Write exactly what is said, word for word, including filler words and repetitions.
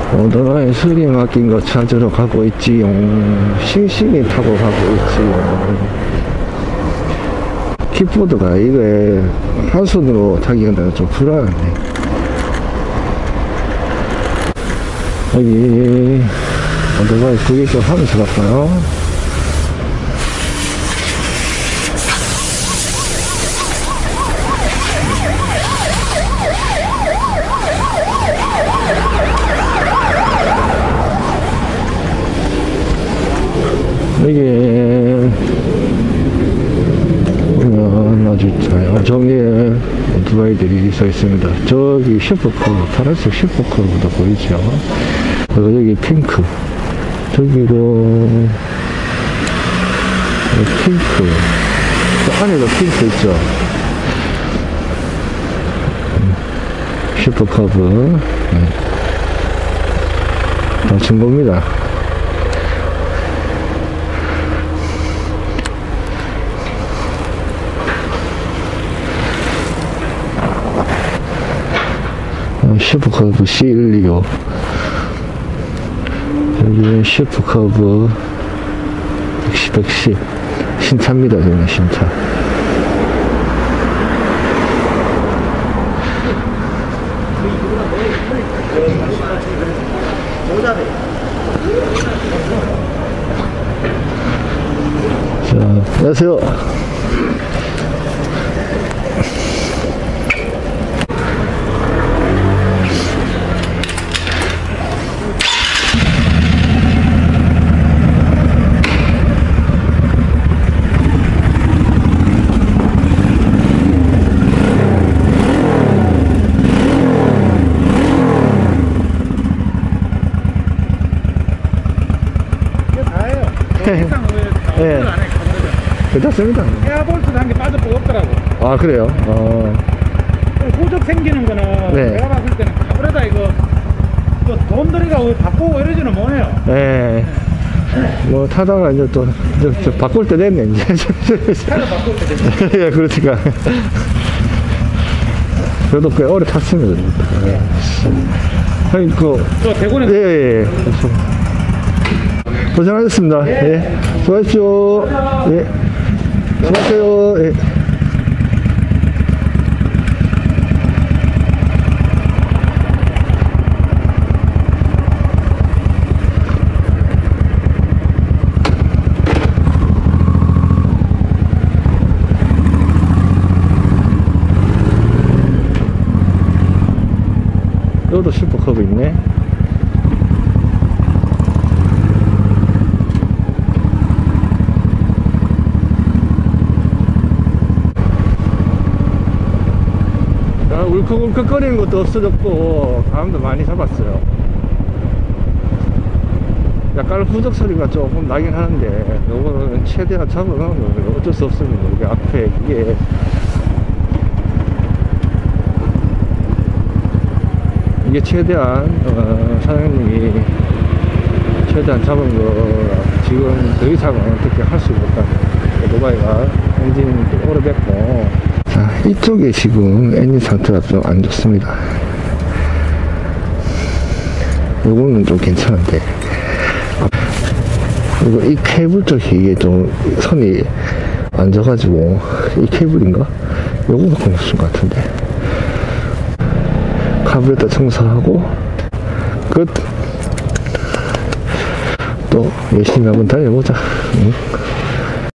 오토바이 수리 맡긴 거 찾으러 가고 있지요. 싱싱이 타고 가고 있지요. 킥보드가 이게 한 손으로 타기가 좀 불안하네. 여기 오토바이 구경 좀 하면서 갈까요? 이게 보면 아주 자연정리에 오토바이들이 서 있습니다. 저기 슈퍼커브, 파란색 슈퍼커브도 보이죠? 그리고 여기 핑크, 저기도 핑크, 저 안에도 핑크 있죠? 슈퍼커브 다 중고입니다. 슈퍼커브 씨 일이오. 여기 슈퍼커브 백십, 백십 신차입니다. 저는 신차. 자, 안녕하세요. 예. 괜찮습니다. 에어볼트도 한 개 빠져보고 없더라고. 아, 그래요? 어. 후적 생기는 거는 네. 내가 봤을 때는 카브레다 이거 돈 들이가 바꾸고 이러지는 못해요. 예. 뭐 타다가 이제 또 저, 저 바꿀 때 됐네 이제. 차를 바꿀 때 됐네. 예, 그러니까. 저도 꽤 오래 탔습니다. 예. 아니 그. 저 대구에. 예, 예. 고생하셨습니다. 예. 예. 수고하십시오. 예. 수고하세요. 예. 여기도 슈퍼컵이 있네. 울컥울컥거리는 것도 없어졌고 바람도 많이 잡았어요. 약간 후적 소리가 조금 나긴 하는데 이거는 최대한 잡아놓은 거예요. 어쩔 수 없습니다. 이게 앞에 이게 이게 최대한 어, 사장님이 최대한 잡은 거 지금 더 이상은 어떻게 할 수 없다. 오토바이가 엔진도 오래됐고. 자, 이쪽에 지금 엔진 상태가 좀 안 좋습니다. 요거는 좀 괜찮은데, 그리고 이 케이블 쪽이 이게 좀 선이 안 져가지고, 이 케이블인가? 요거도 끊었을 것 같은데. 카브레터 청소하고 끝. 또 열심히 한번 달려보자. 응?